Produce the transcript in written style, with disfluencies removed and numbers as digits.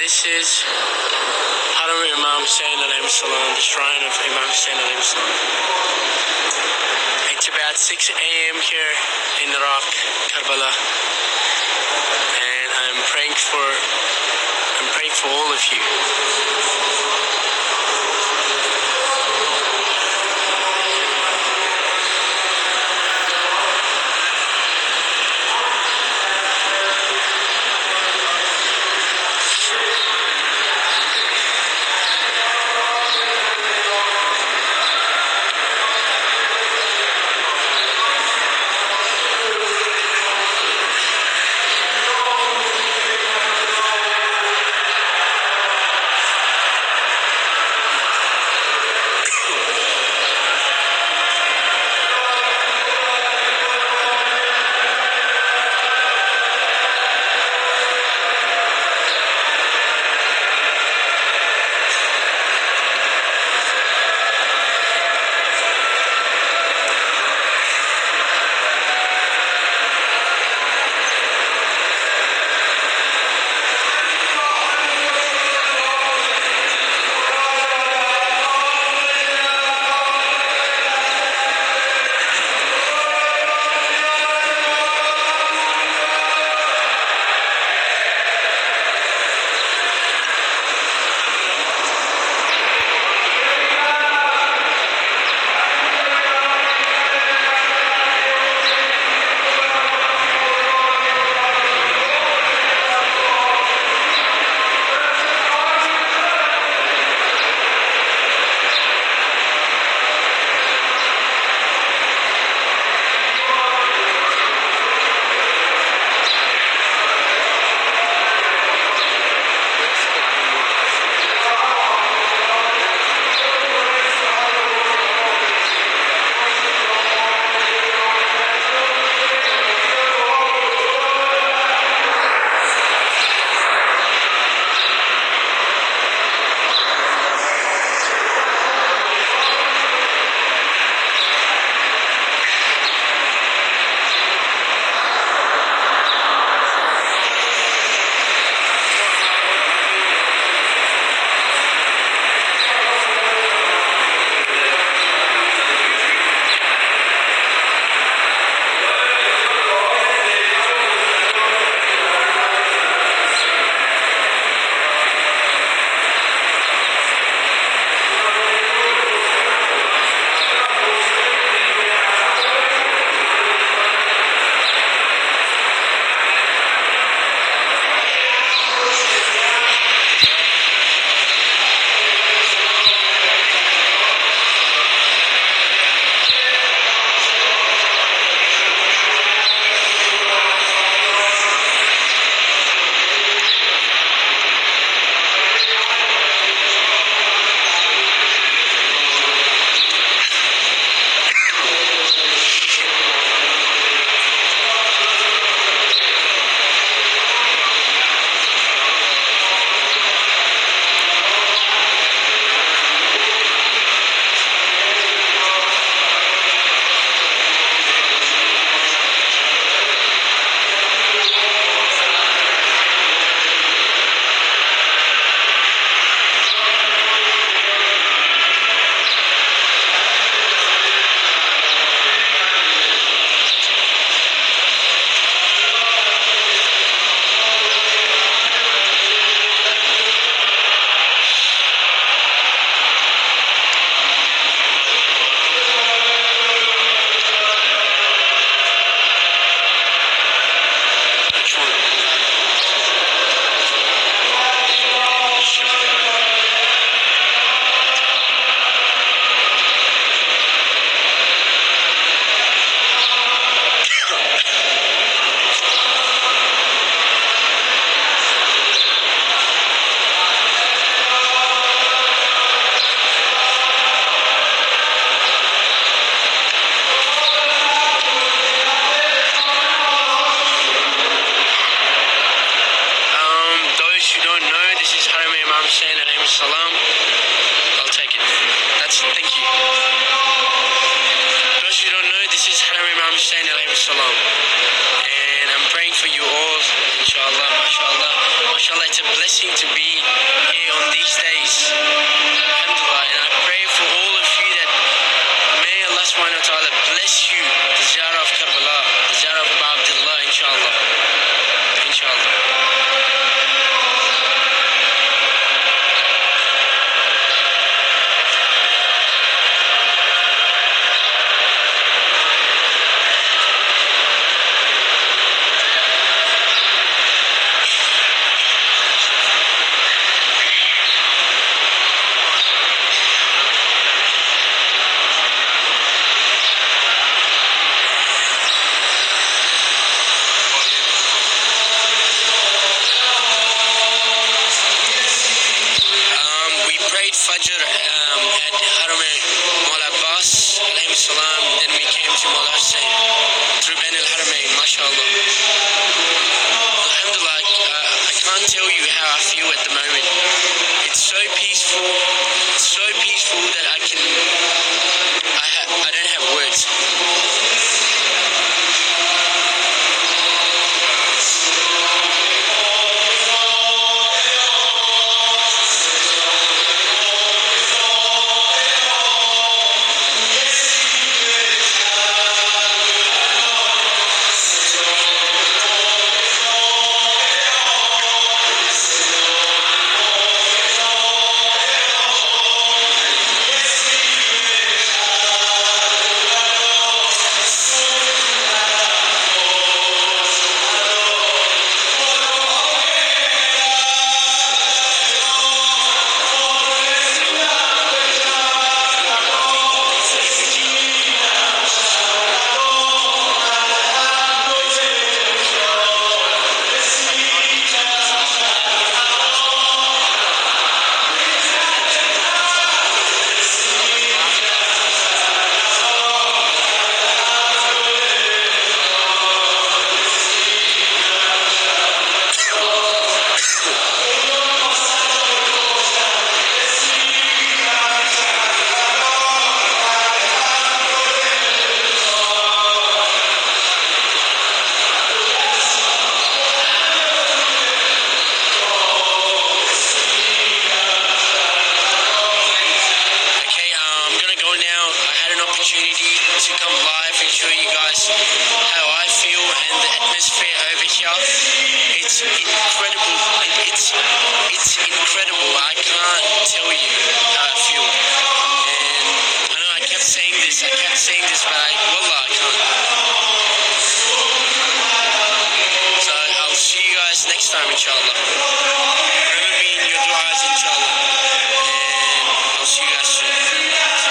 This is Haram Imam Hussein alayhi salam, the shrine of Imam Hussein alayhi salam. It's about 6 a.m. here in Iraq, Karbala, and I'm praying for all of you. salam, I'll take it. Thank you. Those who don't know, this is Haram Imam Hussein alayhi salam. And I'm praying for you all, inshallah, mashallah. Mashallah, it's a blessing to be here on these days. Alhamdulillah, and I pray for all of you that may Allah subhanahu wa ta'ala bless you, the ziyarah of Karbala, the ziyarah of Abu Abdullah, inshallah. Inshallah. Fajr at Haram Maul Abbas alayhi salam, and then we came to Maul Hussein through Bain al-Haramain, mashallah. Alhamdulillah, I can't tell you how I feel at the moment. It's so peaceful that I don't have words. To come live and show you guys how I feel and the atmosphere over here. It's incredible. It's incredible. I can't tell you how I feel. And I know I kept saying this, but wallah, I can't. So I'll see you guys next time, inshallah.